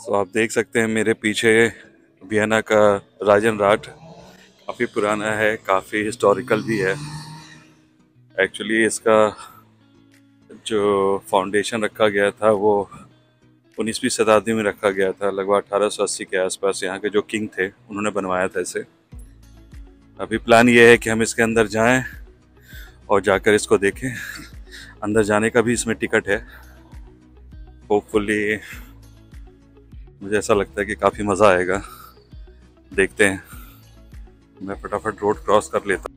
तो आप देख सकते हैं मेरे पीछे वियना का राजन राट काफ़ी पुराना है, काफ़ी हिस्टोरिकल भी है। एक्चुअली इसका जो फाउंडेशन रखा गया था वो 19वीं शताब्दी में रखा गया था, लगभग 1880 के आसपास। यहाँ के जो किंग थे उन्होंने बनवाया था इसे। अभी प्लान ये है कि हम इसके अंदर जाएं और जाकर इसको देखें। अंदर जाने का भी इसमें टिकट है। होपफुली मुझे ऐसा लगता है कि काफ़ी मज़ा आएगा। देखते हैं। मैं फटाफट रोड क्रॉस कर लेता हूँ।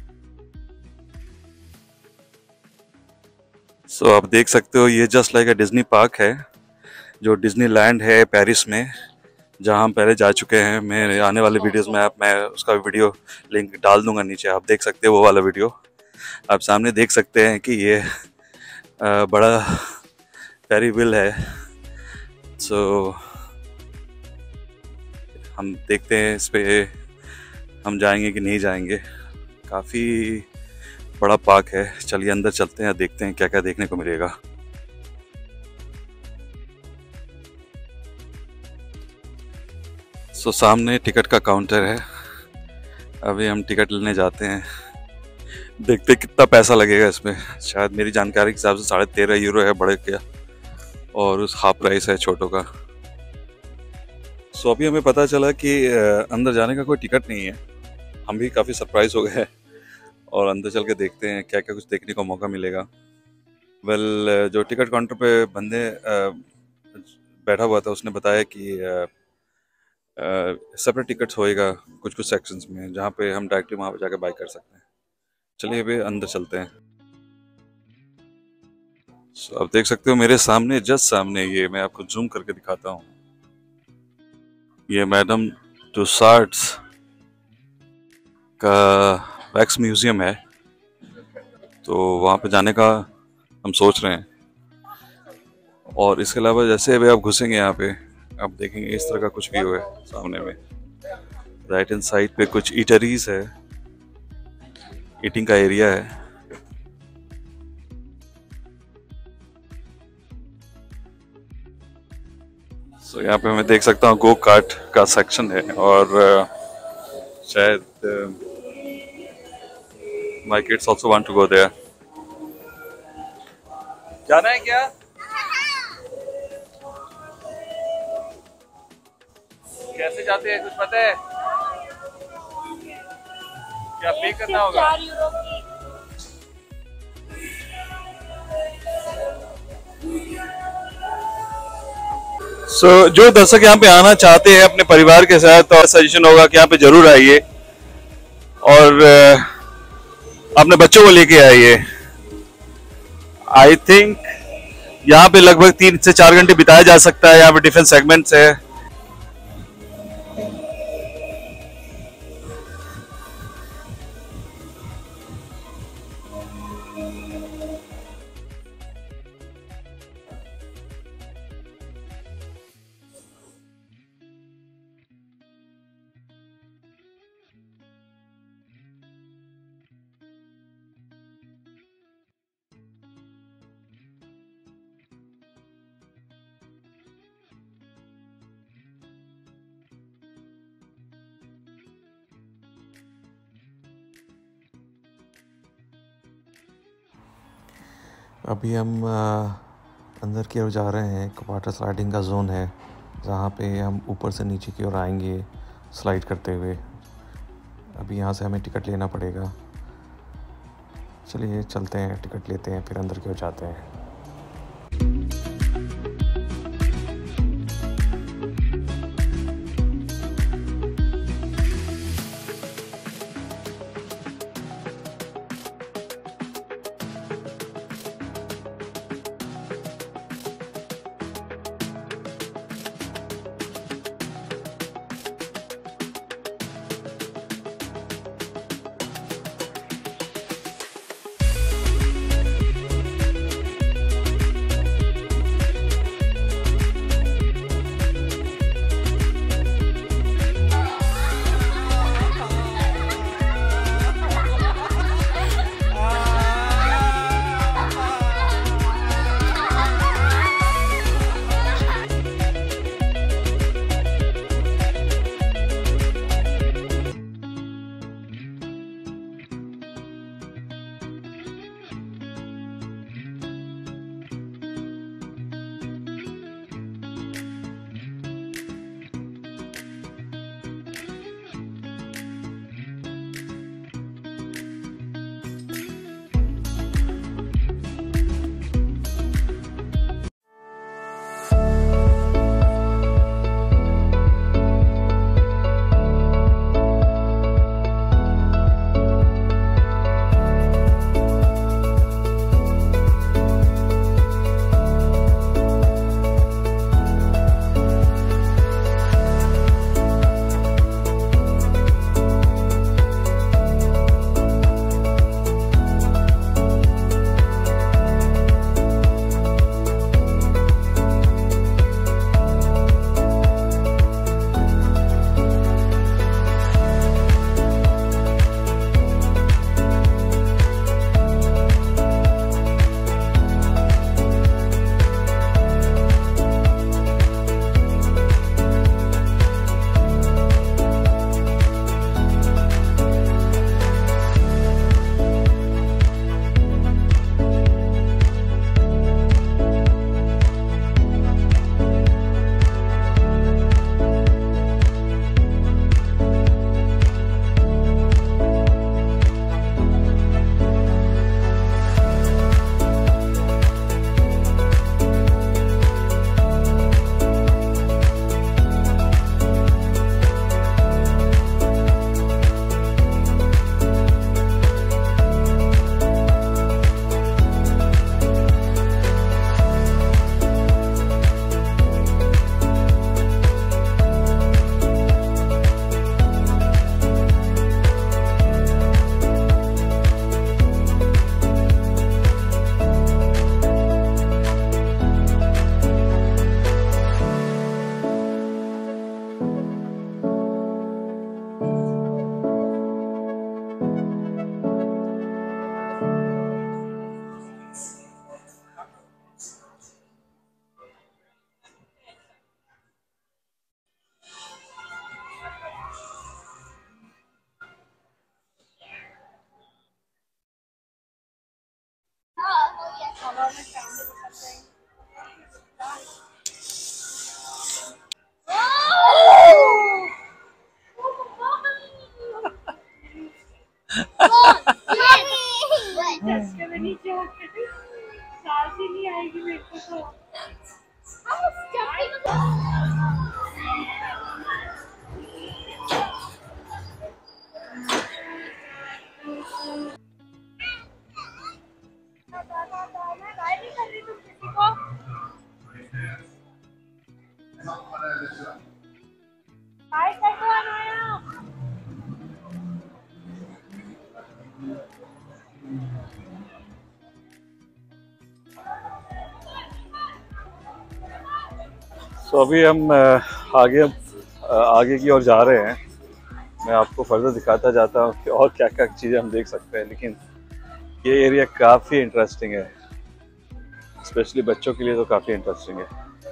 सो आप देख सकते हो ये just like a Disney park है, जो डिज्नी लैंड है पेरिस में, जहाँ हम पहले जा चुके हैं। मैं आने वाले वीडियोस में मैं उसका वीडियो लिंक डाल दूंगा नीचे, आप देख सकते हो वो वाला वीडियो। आप सामने देख सकते हैं कि ये बड़ा फेरी व्हील है। सो हम देखते हैं इस पे हम जाएंगे कि नहीं जाएंगे। काफ़ी बड़ा पार्क है। चलिए अंदर चलते हैं, देखते हैं क्या क्या देखने को मिलेगा। सो सामने टिकट का काउंटर है। अभी हम टिकट लेने जाते हैं, देखते कितना पैसा लगेगा इसमें। शायद मेरी जानकारी के हिसाब से 13.5 यूरो है बड़े का, और उस हाफ प्राइस है छोटों का। सो अभी हमें पता चला कि अंदर जाने का कोई टिकट नहीं है। हम भी काफ़ी सरप्राइज हो गए और अंदर चल के देखते हैं क्या क्या कुछ देखने को मौका मिलेगा। जो टिकट काउंटर पे बंदे बैठा हुआ था उसने बताया कि सेपरेट टिकट्स होएगा कुछ कुछ सेक्शंस में, जहाँ पे हम डायरेक्टली वहाँ पे जाकर बाय कर सकते हैं। चलिए अभी अंदर चलते हैं। आप देख सकते हो मेरे सामने, जस्ट सामने, ये मैं आपको जूम करके दिखाता हूँ, ये मैडम टुसाड्स का वैक्स म्यूजियम है। तो वहाँ पे जाने का हम सोच रहे हैं। और इसके अलावा जैसे अभी आप घुसेंगे यहाँ पे, आप देखेंगे इस तरह का कुछ व्यू है सामने में। राइट हैंड साइड पे कुछ ईटरीज है, ईटिंग का एरिया है। सो यहाँ पे मैं देख सकता हूँ गो कार्ट का सेक्शन है, और शायद my kids also want to go there. जाना है क्या? कैसे जाते हैं कुछ पता है? क्या पे करना होगा? 4 यूरो की। जो दर्शक यहाँ पे आना चाहते हैं अपने परिवार के साथ, तो सजेशन होगा कि यहाँ पे जरूर आइए और अपने बच्चों को लेके आइए। आई थिंक यहाँ पे लगभग 3 से 4 घंटे बिताया जा सकता है। यहाँ पे डिफरेंट सेगमेंट्स है। अभी हम अंदर की ओर जा रहे हैं। एक वाटर स्लाइडिंग का जोन है जहाँ पे हम ऊपर से नीचे की ओर आएंगे स्लाइड करते हुए। अभी यहाँ से हमें टिकट लेना पड़ेगा। चलिए चलते हैं, टिकट लेते हैं, फिर अंदर की ओर जाते हैं। चस्के में नीचे होके सांस ही नहीं आएगी मेरे को तो। तो अभी हम आगे की ओर जा रहे हैं। मैं आपको फर्दर दिखाता जाता हूँ कि और क्या क्या चीज़ें हम देख सकते हैं, लेकिन ये एरिया काफ़ी इंटरेस्टिंग है, स्पेशली बच्चों के लिए तो काफ़ी इंटरेस्टिंग है।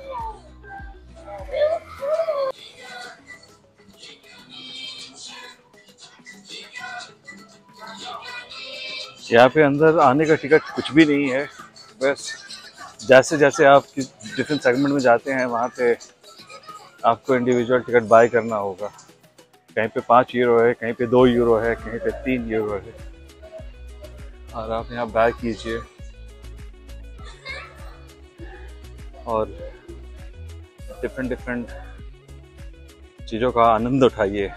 यहाँ पे अंदर आने का टिकट कुछ भी नहीं है, बस जैसे जैसे आप डिफरेंट सेगमेंट में जाते हैं वहाँ पे आपको इंडिविजुअल टिकट बाय करना होगा। कहीं पे 5 यूरो है, कहीं पे 2 यूरो है, कहीं पे 3 यूरो है, और आप यहाँ बाय कीजिए और डिफरेंट डिफरेंट चीज़ों का आनंद उठाइए।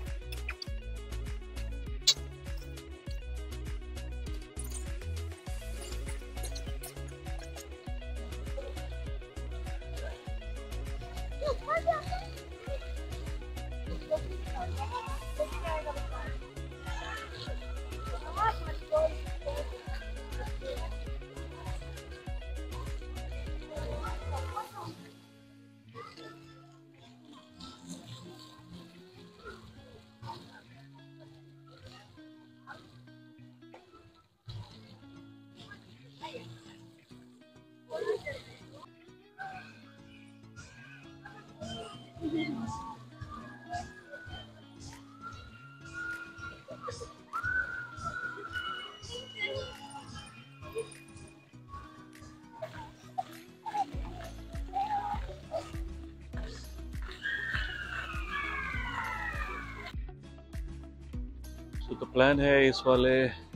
तो प्लान है इस वाले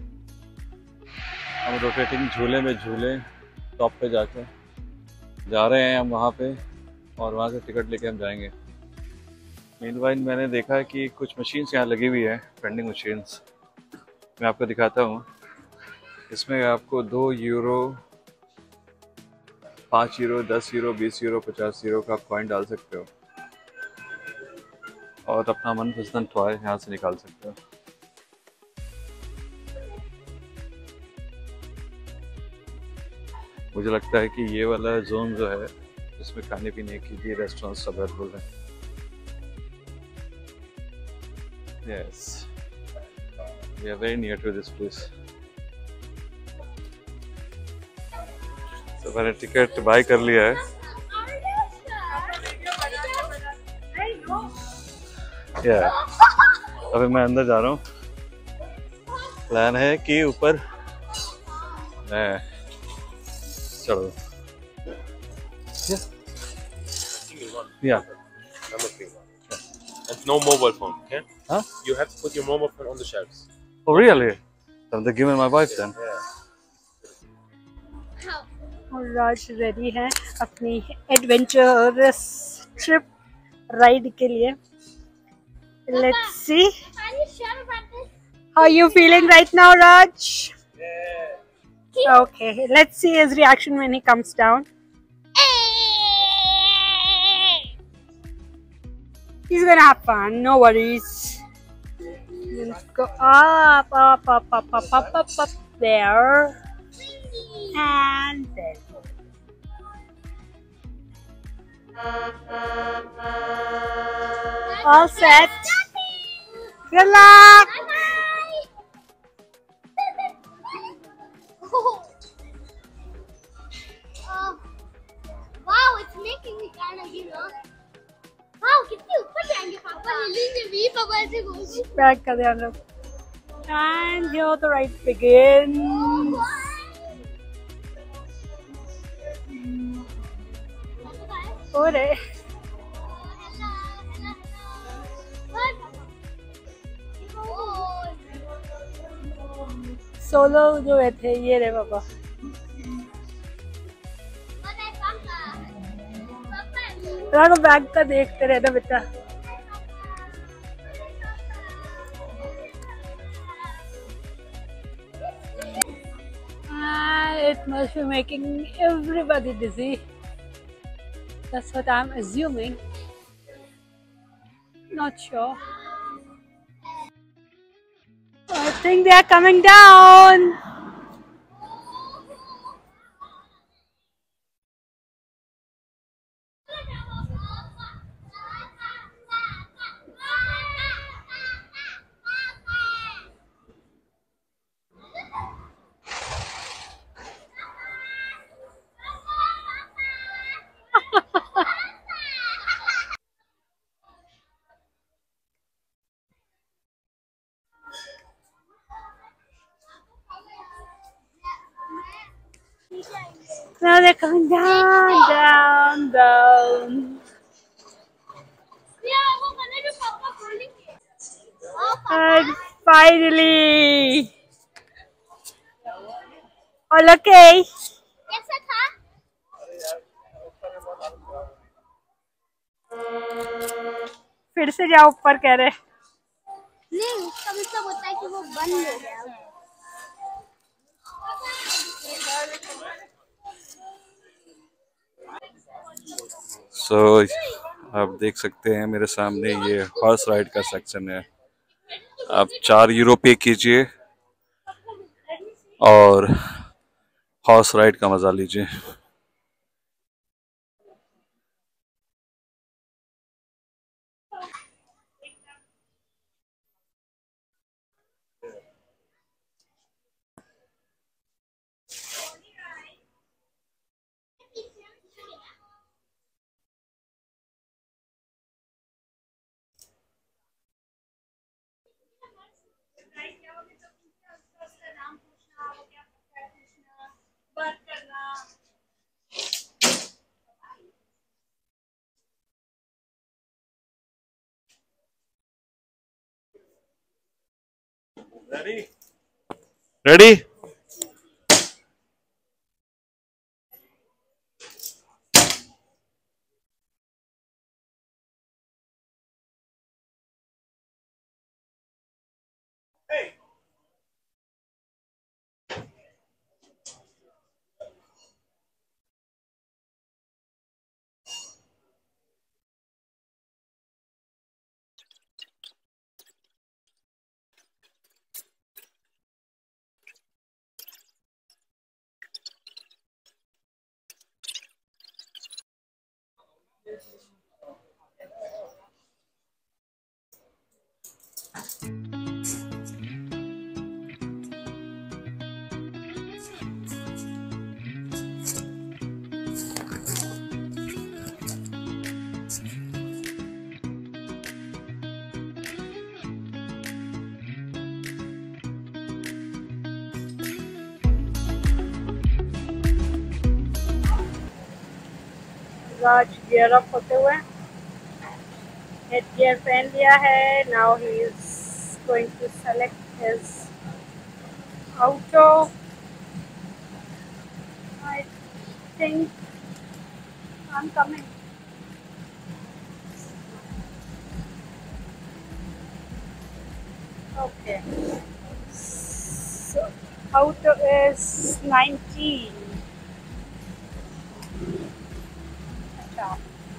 हम रोटेटिंग झूले में झूले टॉप पे जाके जा रहे हैं हम वहाँ पे, और वहाँ से टिकट लेके हम जाएंगे। मीनवाइल मैंने देखा है कि कुछ मशीन्स यहाँ लगी हुई है, वेंडिंग मशीन्स। मैं आपको दिखाता हूँ। इसमें आपको 2 euro, 5 euro, 10 euro, 20 euro, 50 euro का आप कॉइन डाल सकते हो और अपना मनपसंद टॉय यहाँ से निकाल सकते हो। मुझे लगता है कि ये वाला जोन जो है इसमें खाने पीने की भी रेस्टोरेंट्स अवेलेबल है। Yes, we are very near to this place. तो मैंने टिकट बाय कर लिया है। अभी मैं अंदर जा रहा हूँ। प्लान है कि ऊपर मैं चलो Yeah. Number 3. And no mobile phone, okay? Huh? You have to put your mobile phone on the shelves. Oh really? So they're giving my wife then. और राज रेडी है अपनी एडवेंचरस ट्रिप राइड के लिए। Let's see. How are you feeling right now, Raj? Okay, let's see his reaction when he comes down. He's gonna have fun, no worries. Let's go up, up, up, up, up, up, up, up there. And then. All set. Good luck. Wow, it's making me kind of, wow, कितनी ऊपर जाएंगे पापा, हिलेंगे भी पापा ऐसे बोल। Back कर दिया हम लोग। And here the ride begins. हो रहे। सोलो जो थे ये रे पापा। बैग का देखते रहना बेटा। It must be making everybody dizzy. That's what I'm assuming. Not sure. I think they are coming down. Now they're coming down, down, down. And finally, all okay. कैसा था? फिर से जाओ ऊपर कह रहे। नहीं, उसका मतलब होता है कि वो बंद हो गया। सो आप देख सकते हैं मेरे सामने ये हॉर्स राइड का सेक्शन है। आप 4 यूरो पे कीजिए और हॉर्स राइड का मजा लीजिए। Ready? राज गियर अप होते हुए हेड गियर पहन लिया है। Now he is going to select his auto. I think I am coming. Okay, so auto is 19. अच्छा,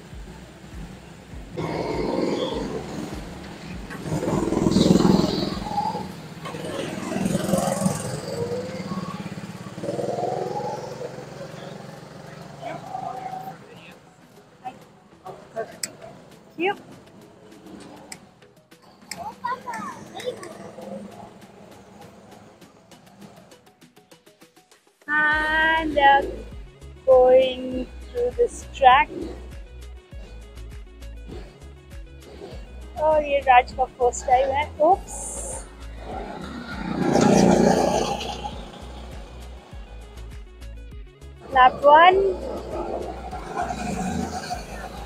cute. And going through this track. और ये राज का फर्स्ट टाइम है। ओप्स, lap 1,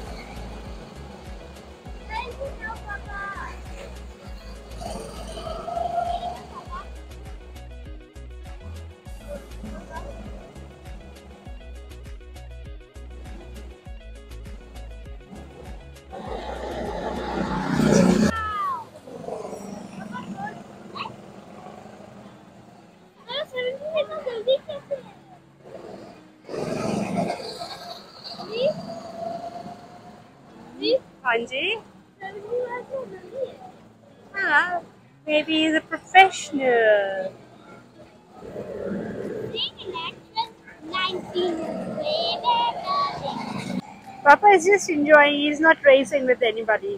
हाँ जी. हाँ, maybe he's a professional. Papa is just enjoying. He's not racing with anybody.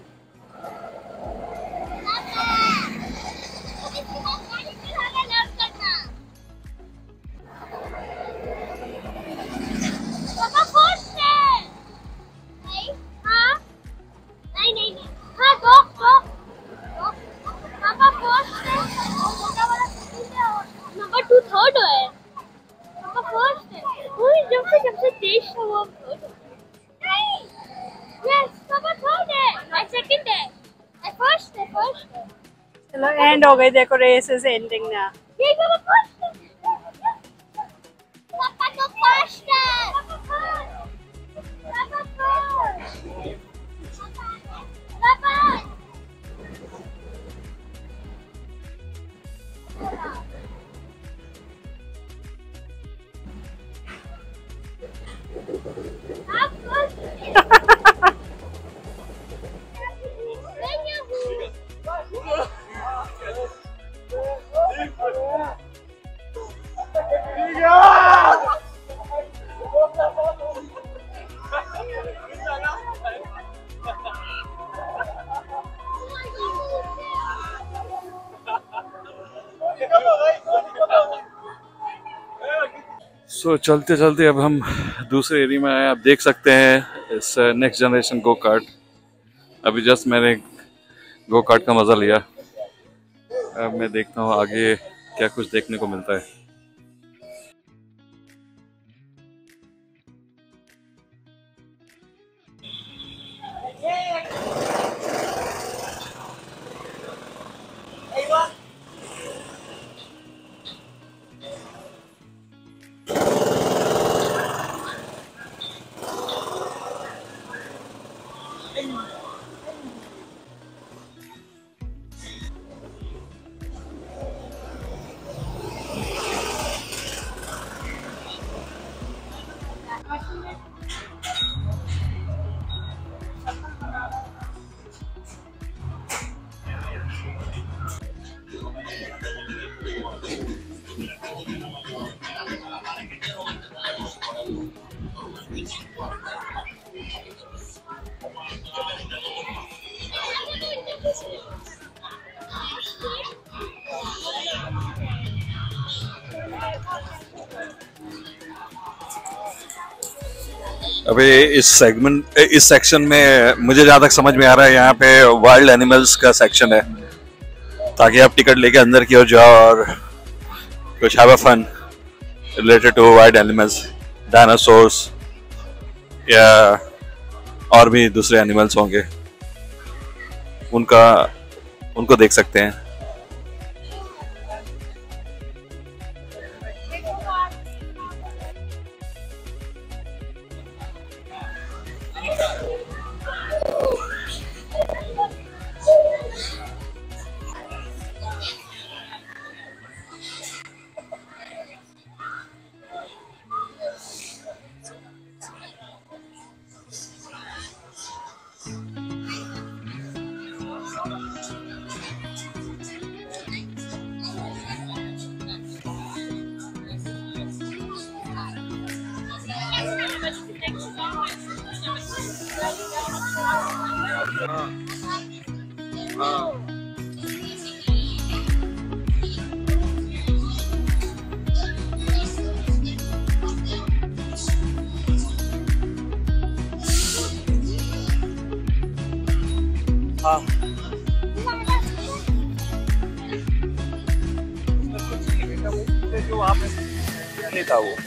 Number 2 third है, number first है। वही जब से देश था वो थर्ड नहीं, यस नंबर थर्ड है, मैं सेकंड है, मैं फर्स्ट है, फर्स्ट है। चलो end हो गई, देखो रेस is ending now. ये नंबर फर्स्ट है, पापा तो फर्स्ट है, पापा फर्स्ट, पापा सो चलते चलते अब हम दूसरे एरिया में आए। आप देख सकते हैं इस नेक्स्ट जनरेशन गो कार्ट। अभी जस्ट मैंने गो कार्ट का मज़ा लिया। अब मैं देखता हूँ आगे क्या कुछ देखने को मिलता है। अभी इस सेक्शन में मुझे जहाँ तक समझ में आ रहा है यहाँ पे वाइल्ड एनिमल्स का सेक्शन है, ताकि आप टिकट लेके अंदर की ओर जाओ और कुछ have a fun related to wild animals, dinosaurs या और भी दूसरे एनिमल्स होंगे, उनको देख सकते हैं। जो वहाँ पे नहीं था वो।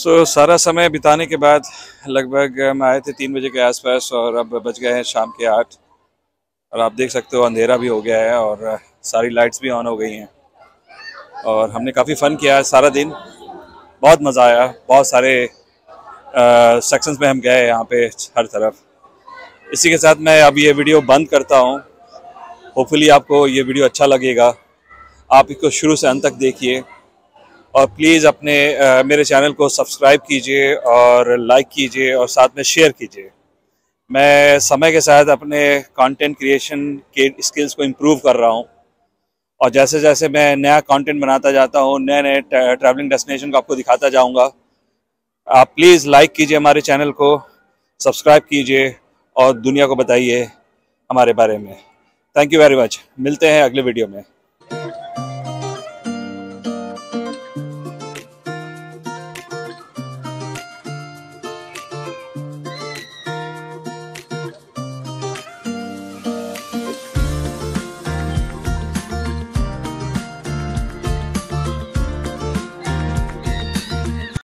सारा समय बिताने के बाद लगभग हम आए थे 3 बजे के आसपास और अब बज गए हैं शाम के 8 और आप देख सकते हो अंधेरा भी हो गया है और सारी लाइट्स भी ऑन हो गई हैं और हमने काफ़ी फ़न किया सारा दिन, बहुत मज़ा आया। बहुत सारे सेक्शंस में हम गए यहाँ पे हर तरफ। इसी के साथ मैं अब ये वीडियो बंद करता हूँ। होपफुली आपको ये वीडियो अच्छा लगेगा, आप इसको शुरू से अंत तक देखिए और प्लीज़ अपने मेरे चैनल को सब्सक्राइब कीजिए और लाइक कीजिए और साथ में शेयर कीजिए। मैं समय के साथ अपने कंटेंट क्रिएशन के स्किल्स को इम्प्रूव कर रहा हूँ और जैसे जैसे मैं नया कंटेंट बनाता जाता हूँ, नए नए ट्रैवलिंग डेस्टिनेशन को आपको दिखाता जाऊँगा। आप प्लीज़ लाइक कीजिए हमारे चैनल को, सब्सक्राइब कीजिए और दुनिया को बताइए हमारे बारे में। Thank you very much. मिलते हैं अगले वीडियो में।